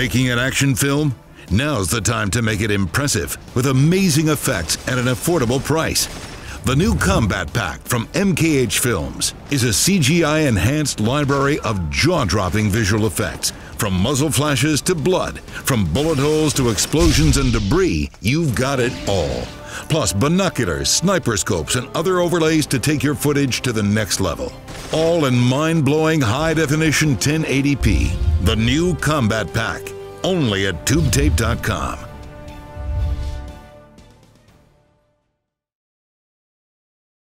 making an action film? Now's the time to make it impressive with amazing effects at an affordable price. The new Combat Pack from MKH Films is a CGI-enhanced library of jaw-dropping visual effects. From muzzle flashes to blood, from bullet holes to explosions and debris, you've got it all. Plus binoculars, sniper scopes, and other overlays to take your footage to the next level. All in mind-blowing high-definition 1080p. The new Combat Pack, only at TubeTape.com.